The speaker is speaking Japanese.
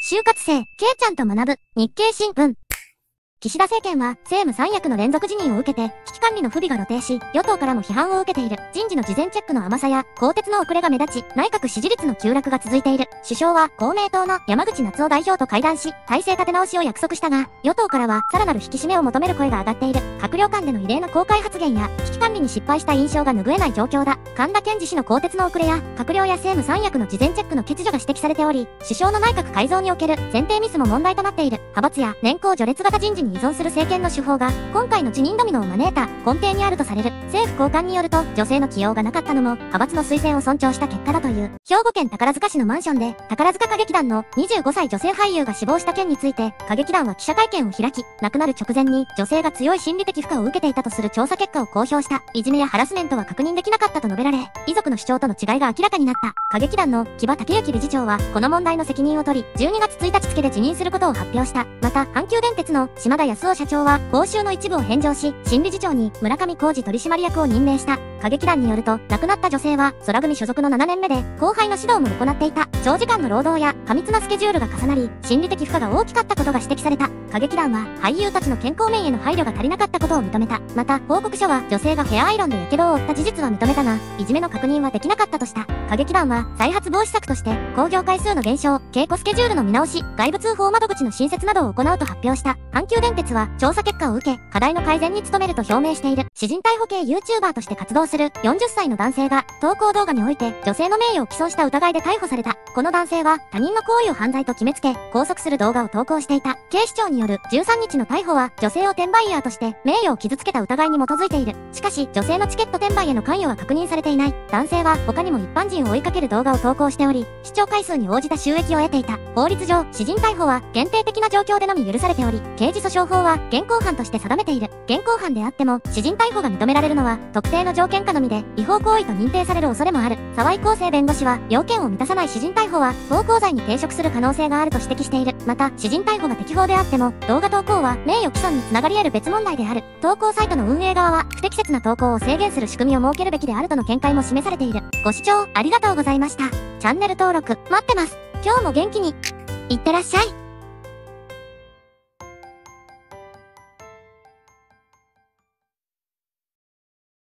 就活生、ケイちゃんと学ぶ、日経新聞。岸田政権は政務三役の連続辞任を受けて危機管理の不備が露呈し、与党からも批判を受けている。人事の事前チェックの甘さや更迭の遅れが目立ち、内閣支持率の急落が続いている。首相は公明党の山口那津男代表と会談し、体制立て直しを約束したが、与党からはさらなる引き締めを求める声が上がっている。閣僚間での異例な公開発言や危機管理に失敗した印象が拭えない状況だ。神田健次氏の更迭の遅れや閣僚や政務三役の事前チェックの欠如が指摘されており、首相の内閣改造における選定ミスも問題となっている。派閥や年功序列型人事に依存する政権の手法が今回の辞任ドミノを招いた根底にあるとされる。政府高官によると、女性の起用がなかったのも派閥の推薦を尊重した結果だという。兵庫県宝塚市のマンションで宝塚歌劇団の25歳女性俳優が死亡した件について、歌劇団は記者会見を開き、亡くなる直前に女性が強い心理的負荷を受けていたとする調査結果を公表した。いじめやハラスメントは確認できなかったと述べられ、遺族の主張との違いが明らかになった。歌劇団の木場武之理事長はこの問題の責任を取り、12月1日付で辞任することを発表した。また阪急電鉄の島田康夫社長は報酬の一部を返上し、新理事長に村上浩二取締役を任命した。歌劇団によると、亡くなった女性は空組所属の7年目で後輩の指導も行っていた。長時間の労働や過密なスケジュールが重なり、心理的負荷が大きかったことが指摘された。歌劇団は俳優たちの健康面への配慮が足りなかったことを認めた。また報告書は女性がヘアアイロンで火傷を負った事実は認めたが、いじめの確認はできなかったとした。歌劇団は再発防止策として興行回数の減少、稽古スケジュールの見直し、外部通報窓口の新設などを行うと発表した。阪急電鉄は調査結果を受け、課題の改善に努めると表明している。私人逮捕系 YouTuber として活動する40歳の男性が投稿動画において女性の名誉を毀損した疑いで逮捕された。この男性は他人の行為を犯罪と決めつけ拘束する動画を投稿していた。警視庁による13日の逮捕は女性を転売ヤーとして名誉を傷つけた疑いに基づいている。しかし女性のチケット転売への関与は確認されていない。男性は他にも一般人を追いかける動画を投稿しており、視聴回数に応じた収益を得ていた。法律上私人逮捕は限定的な状況でのみ許されており、刑事訴訟法は現行犯として定めている。現行犯であっても私人逮捕が認められるのは特定の条件下のみで、違法行為と認定される恐れもある。沢井康生弁護士は要件を満たさない私人逮捕は暴行罪に抵触する可能性があると指摘している。また私人逮捕が適法であっても動画投稿は名誉毀損につながり得る別問題である。投稿サイトの運営側は不適切な投稿を制限する仕組みを設けるべきであるとの見解も示されている。ご視聴ありがとうございました。チャンネル登録待ってます。今日も元気にいってらっしゃい。